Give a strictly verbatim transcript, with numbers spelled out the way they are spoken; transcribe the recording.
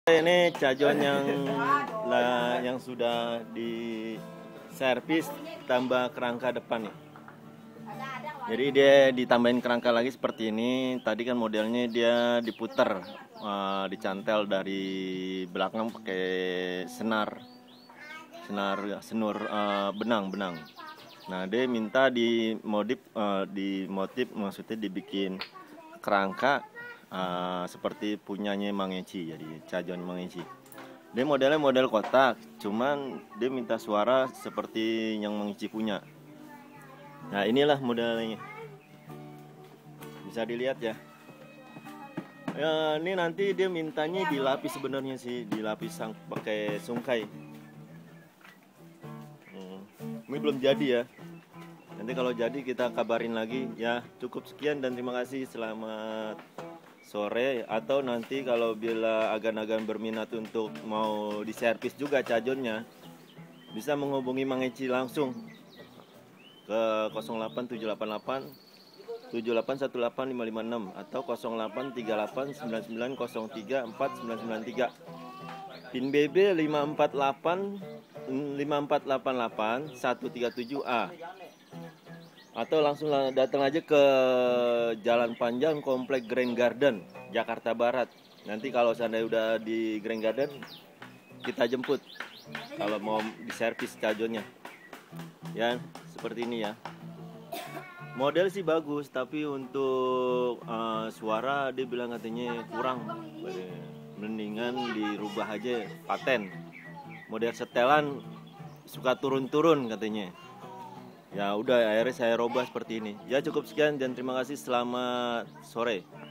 Ini cajon yang lah, yang sudah di servis tambah kerangka depan nih. Jadi dia ditambahin kerangka lagi seperti ini. Tadi kan modelnya dia diputer, uh, dicantel dari belakang pakai senar, senar senur uh, benang benang. Nah dia minta di modif, uh, di motif maksudnya dibikin kerangka uh, seperti punyanya Mang Eci, jadi cajon Mang Eci. Dia modelnya model kotak, cuman dia minta suara seperti yang Mang Eci punya. Nah inilah modelnya, bisa dilihat ya. Ya ini nanti dia mintanya dilapis sebenarnya sih, dilapis sang pakai sungkai. Hmm. Ini belum jadi ya. Nanti kalau jadi kita kabarin lagi ya. Cukup sekian dan terima kasih, selamat sore. Atau nanti kalau bila agan-agan berminat untuk mau diservis juga cajonnya, bisa menghubungi Mang Eci langsung ke nol delapan tujuh delapan delapan tujuh delapan satu delapan lima lima enam atau nol delapan tiga delapan sembilan sembilan nol tiga empat sembilan sembilan tiga. PIN B B lima empat delapan lima empat delapan delapan satu tiga tujuh A. Atau langsung datang aja ke Jalan Panjang Komplek Grand Garden, Jakarta Barat. Nanti kalau seandainya udah di Grand Garden, kita jemput kalau mau diservis cajonnya. Ya, seperti ini ya. Model sih bagus, tapi untuk uh, suara dia bilang katanya kurang. Mendingan dirubah aja paten. Model setelan suka turun-turun katanya. Ya udah, akhirnya saya robah seperti ini. Ya cukup sekian dan terima kasih, selamat sore.